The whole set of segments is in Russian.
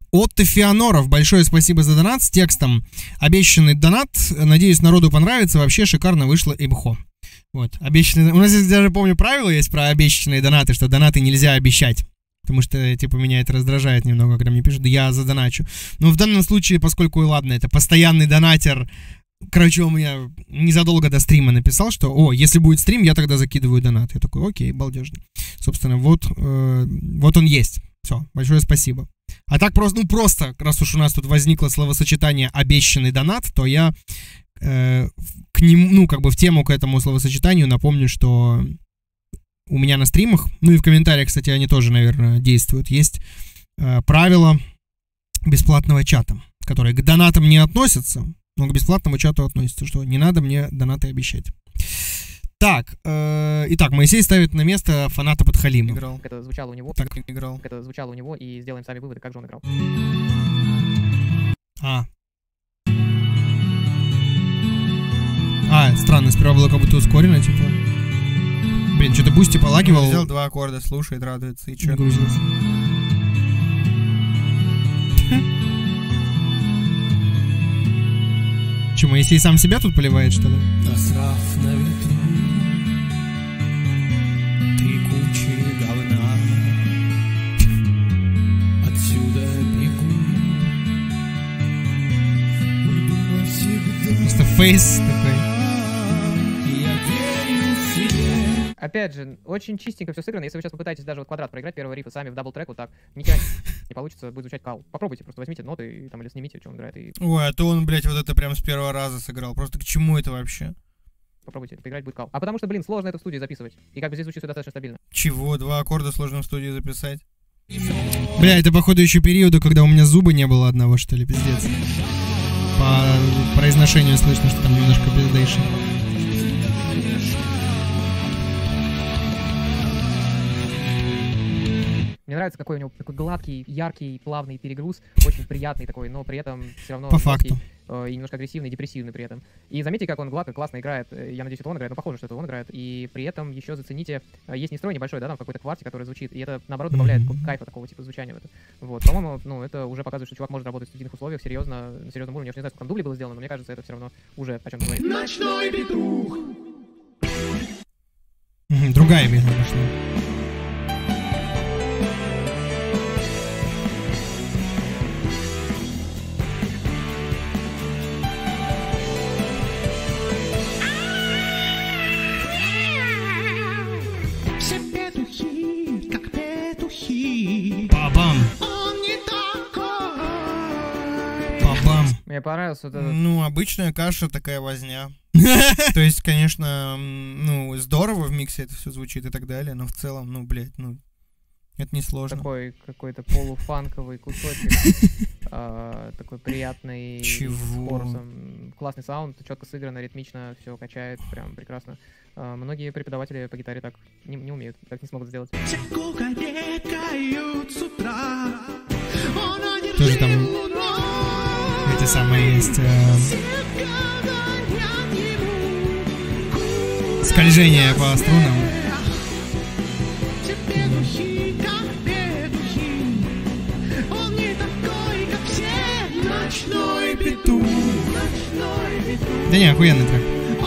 Отто Феоноров, большое спасибо за донат с текстом. Обещанный донат. Надеюсь, народу понравится. Вообще шикарно вышло имхо. Вот, обещанные... У нас здесь даже, помню, правило есть про обещанные донаты, что донаты нельзя обещать. Потому что, типа, меня это раздражает немного, когда мне пишут, да я задоначу. Но в данном случае, поскольку, ладно, это постоянный донатер, короче, он меня незадолго до стрима написал, что, если будет стрим, я тогда закидываю донат. Я такой, окей, балдежно. Собственно, вот он есть. Все, большое спасибо. А так просто, раз уж у нас тут возникло словосочетание «обещанный донат», то я к нему, в тему к этому словосочетанию напомню, что у меня на стримах, и в комментариях, кстати, они тоже, наверное, действуют, есть правила бесплатного чата, которые к донатам не относятся, но к бесплатному чату относятся, что не надо мне донаты обещать. Так, итак, Моисей ставит на место фаната Подхалима. Играл. Это звучало у него. Так, играл. Это звучало у него, и сделаем сами выводы, как же он играл. Странно, сперва было как будто ускорено, типа. Блин, что-то Бусти полагивал. Взял 2 аккорда, слушает, радуется, и чё? Не грузился. Че, Моисей сам себя тут поливает, что ли? Насрав на ветру 3 кучи говна. Отсюда бегу. Уйду навсегда. Просто фейс такой. Опять же, очень чистенько все сыграно. Если вы сейчас попытаетесь даже вот квадрат проиграть первого рифа сами в дабл-треку, так ничего не получится, будет звучать кал. Попробуйте, просто возьмите ноты или снимите, что он играет. И... Ой, а то он, блядь, вот это прям с первого раза сыграл. Просто к чему это вообще? Попробуйте, поиграть будет кал. А потому что, блин, сложно это в студии записывать. И как бы здесь звучит все достаточно стабильно. Чего? 2 аккорда сложно в студии записать? Бля, это походу еще периода, когда у меня зуба не было одного, что ли, пиздец. По произношению слышно, что там немножко пиздейший. Мне нравится, какой у него такой гладкий, яркий, плавный перегруз, очень приятный такой, но при этом все равно по факту. И немножко агрессивный, депрессивный при этом. И заметьте, как он гладко, классно играет. Я надеюсь, это он играет, но похоже, что это он играет. И при этом еще зацените, есть не строй небольшой, да, там в какой-то кварте, который звучит, и это, наоборот, добавляет кайфа такого типа звучания в это. Вот, по-моему, это уже показывает, что чувак может работать в студийных условиях серьезно, на серьезном уровне. Я уж не знаю, сколько там дублей было сделано, но мне кажется, это все равно уже о чем-то говорит. Ночной петух. Другая песня пошла. Бабам. Бабам. Мне понравилось вот это. Ну, обычная каша, такая возня. То есть, конечно, здорово в миксе это все звучит и так далее, но в целом, это не сложно. Такой какой-то полуфанковый кусочек, такой приятный, с хорусом. Классный саунд, четко сыграно, ритмично, все качает, прям прекрасно. Многие преподаватели по гитаре так не умеют, так не смогут сделать. Тоже там эти самые есть скольжение по струнам. Да не, охуенный трек.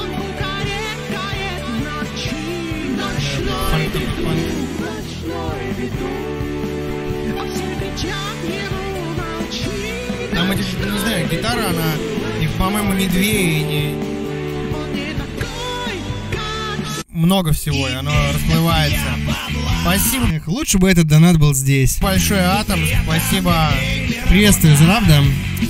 Там эти, не знаю, гитара, она, по-моему, не 2 и не... Много всего, и оно расплывается. Спасибо. Лучше бы этот донат был здесь. Большой Атом, спасибо. Приветствую, Зравда.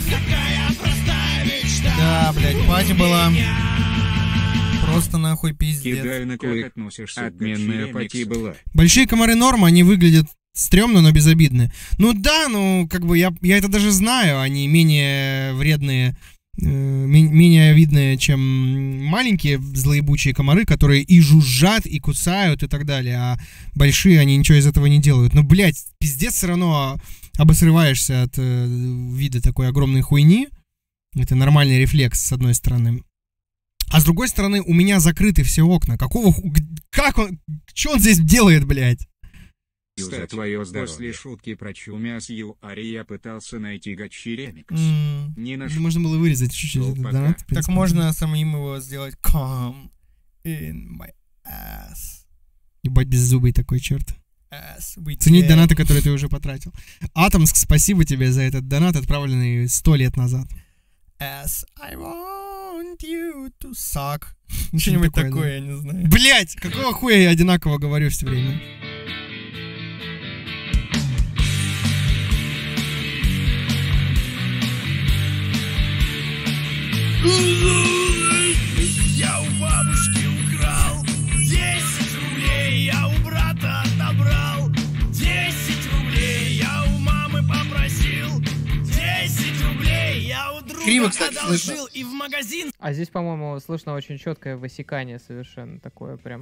Да, блядь, пати была просто нахуй пиздец. Кидай на как относишься. Отменная пати была. Большие комары норма, они выглядят стрёмно, но безобидны. Ну да, я это даже знаю, они менее вредные, менее видные, чем маленькие злоебучие комары, которые и жужжат, и кусают, и так далее. А большие, они ничего из этого не делают. Но, блядь, пиздец, все равно обосрываешься от вида такой огромной хуйни. Это нормальный рефлекс, с одной стороны. А с другой стороны, у меня закрыты все окна. Как он... Что он здесь делает, блядь? за твое здоровье. После шутки про Чумя с Юари я пытался найти гачи ремикс. Не нашел. Можно было вырезать чуть-чуть этот донат. Так можно самим его сделать. Come in my ass. Ебать беззубый такой, черт. Ass Ценить донаты, которые ты уже потратил. Атомск, спасибо тебе за этот донат, отправленный 100 лет назад. As I want you to suck. Что-нибудь такое, я не знаю. Блять, какого хуя я одинаково говорю все время? Я у бабушки украл 10 рублей, я у брата отобрал 10 рублей, я у мамы попросил 10 рублей, я у друга Криво, кстати, одолжил и в магазин. А здесь, по-моему, слышно очень четкое высекание совершенно такое прям.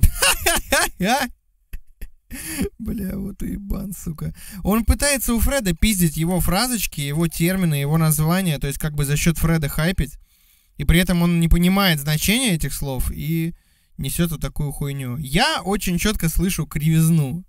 Бля, вот уебан, сука. Он пытается у Фреда пиздить его фразочки, его термины, его названия, то есть как бы за счет Фреда хайпить. И при этом он не понимает значения этих слов и несет вот такую хуйню. Я очень четко слышу кривизну.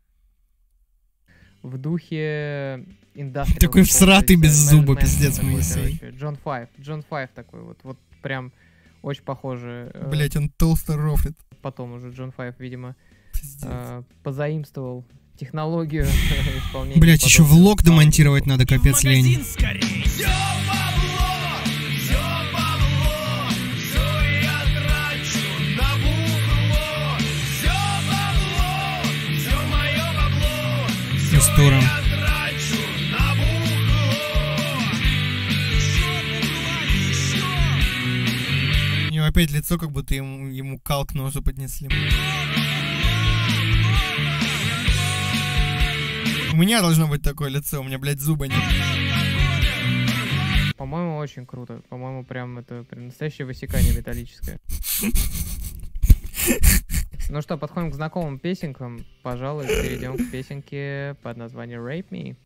В духе индастриал. Такой всратый без зуба, Man пиздец, такой, Моисей. короче. Джон Файв такой вот прям очень похоже. Блять, он толсто рофлит. Потом уже Джон Файв, видимо, Пиздец. позаимствовал технологию исполнения. Блять, еще подобных влог саундов. демонтировать надо, капец лень. Магазин скорей. Всё бабло, всё я трачу на бухло. Всё бабло, всё моё бабло, всё Здорово. я трачу на бухло. Ещё бухла, У него опять лицо, как будто ему кал к носу поднесли. У меня должно быть такое лицо, у меня, блядь, зуба нет. По-моему, очень круто. По-моему, прям это прям настоящее высекание металлическое. Ну что, подходим к знакомым песенкам. Пожалуй, перейдем к песенке под названием Rape Me.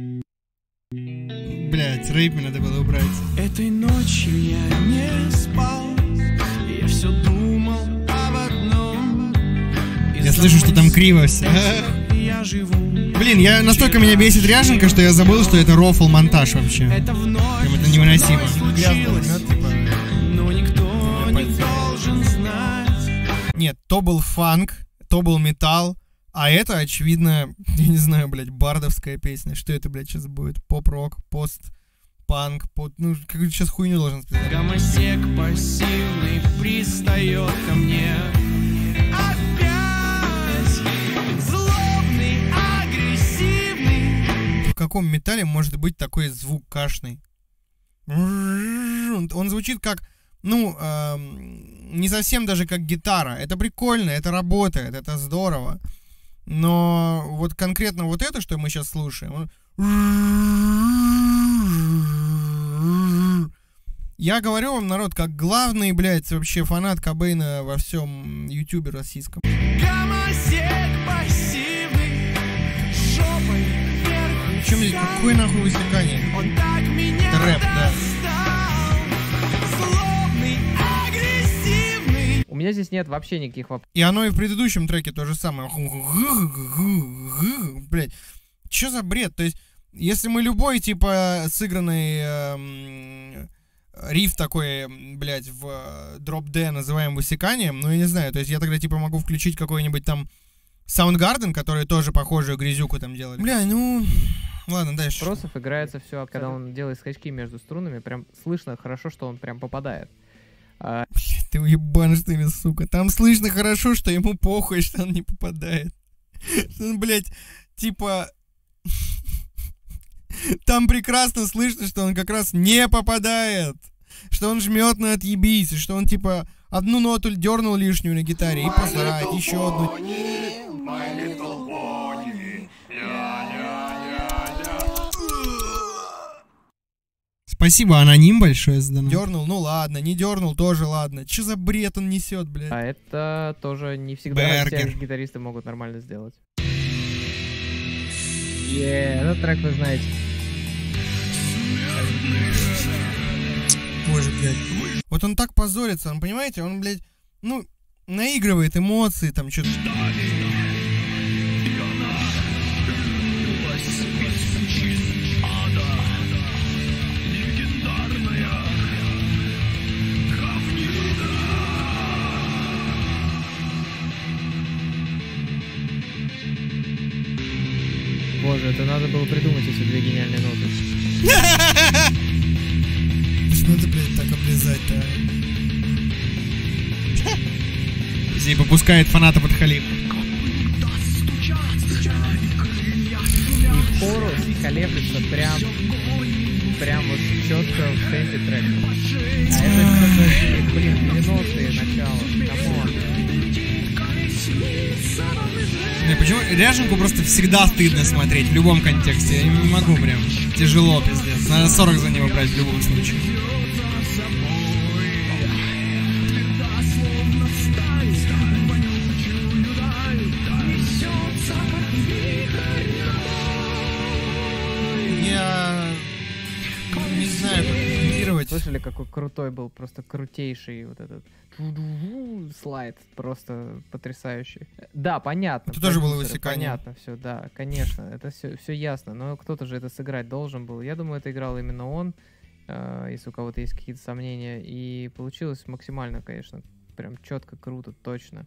Блять, рэйп мне надо было убрать. Этой ночью я не спал, я все думал об одном. Я слышу, что там криво все. Я живу. Блин, я настолько меня бесит ряженка, что я забыл, что это рофл-монтаж вообще. Это вновь Прям это невыносимо. случилось, Типа. но никто не должен знать. Нет, то был фанк, то был металл, а это, очевидно, я не знаю, блядь, бардовская песня. Что это, блядь, сейчас будет? Поп-рок, пост-панк, ну, какую-то сейчас хуйню должен сказать. Гомосек пассивный пристает ко мне. Опять злобный, агрессивный. В каком металле может быть такой звук кашный? Он звучит как, ну, не совсем даже как гитара. Это прикольно, это работает, это здорово. Но вот конкретно вот это, что мы сейчас слушаем, я говорю вам, народ, как главный, блядь, вообще фанат Кобейна во всем ютубе российском. Гомосек пассивный, жопой вверх. Причем здесь какое нахуй высекание? Он так меня Рэп, да. достал. Злобный, агрессивный. У меня здесь нет вообще никаких вопросов. И оно и в предыдущем треке то же самое. Блять, что за бред? То есть, если мы любой, типа, сыгранный риф такой, блять, в дроп-D называем высеканием, ну, я не знаю, то есть я тогда, типа, могу включить какой-нибудь там Soundgarden, которые тоже похожую грязюку там делали. Бля, ну... Ладно, дальше. Вопросов играется все, когда он делает скачки между струнами, прям слышно хорошо, что он прям попадает. Блядь, ты уебан, что ли, сука. Там слышно хорошо, что ему похуй, что он не попадает. Что он, блядь, типа... Там прекрасно слышно, что он как раз не попадает. Что он жмет на отъебись. Что он, типа, одну ноту дернул лишнюю на гитаре и посрать. Еще одну. Спасибо, аноним большое за донат. Дернул, ну ладно. Не дернул, тоже ладно. Че за бред он несет, блядь? А это тоже не всегда Бергер. все гитаристы могут нормально сделать. Этот трек вы знаете. Боже, блядь. Вот он так позорится, он, понимаете, он, блядь, ну, наигрывает эмоции, там, что-то. это надо было придумать эти две гениальные ноты. Почему ты, блядь, так облизать-то? Здесь попускает фаната под халим. И хорус колеблется прям вот четко в темпе трека. А это, блин, 90-е начало. Камон. Не, почему ряженку просто всегда стыдно смотреть в любом контексте. Я не могу прям. Тяжело, пиздец. Надо 40 за него брать в любом случае. Я не знаю, как комментировать. Слышали, какой крутой был, просто крутейший вот этот слайд, просто потрясающий. Да, понятно. Это тоже было продюсеры, высекание. Понятно, все, да, конечно, это все ясно, но кто-то же это сыграть должен был. Я думаю, это играл именно он, если у кого-то есть какие-то сомнения, и получилось максимально, конечно, прям четко, круто, точно.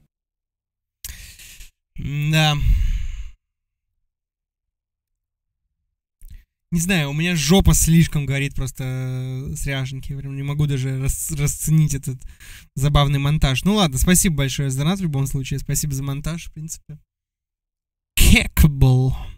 Да. Не знаю, у меня жопа слишком горит просто с ряженки. Прям не могу даже расценить этот забавный монтаж. Ну ладно, спасибо большое за донат в любом случае. Спасибо за монтаж, в принципе. Кекбл.